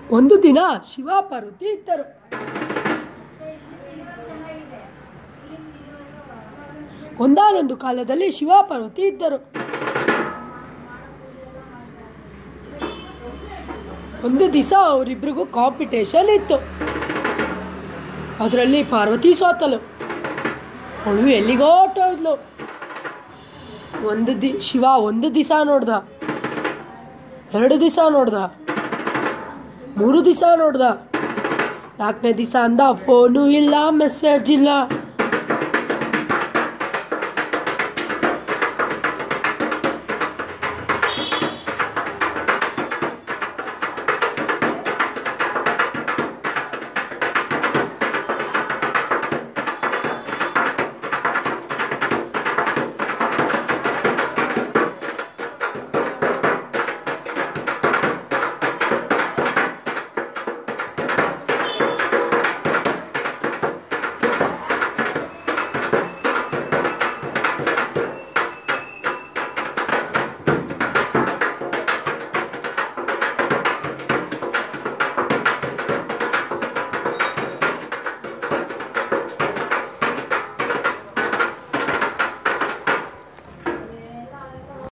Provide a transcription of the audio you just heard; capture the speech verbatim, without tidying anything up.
ಒಂದು ದಿನ ಶಿವ ಪಾರ್ವತಿ ಇದ್ದರು. ಒಂದಾನೊಂದು ಕಾಲದಲ್ಲಿ ಶಿವ ಪಾರ್ವತಿ ಇದ್ದರು. ಒಂದು ದಿವಸ ಅವರಿಬ್ಬರಿಗೂ ಕಾಂಪಿಟೇಷನ್ ಇತ್ತು. ಅದರಲ್ಲಿ ಪಾರ್ವತಿ ಸೋತಲು. ಅವಳು ಎಲ್ಲಿಗೋ ಹೊರಟೋದ್ಲು. ಒಂದು ದಿ ಶಿವ ಒಂದು ದಿವಸ ನೋಡ್ದ, ಎರಡು ದಿವಸ ನೋಡ್ದ, ಮೂರು ದಿವಸ ನೋಡ್ದ, ನಾಲ್ಕನೇ ದಿವಸ ಅಂದ ಫೋನು ಇಲ್ಲ, ಮೆಸೇಜ್ ಇಲ್ಲ.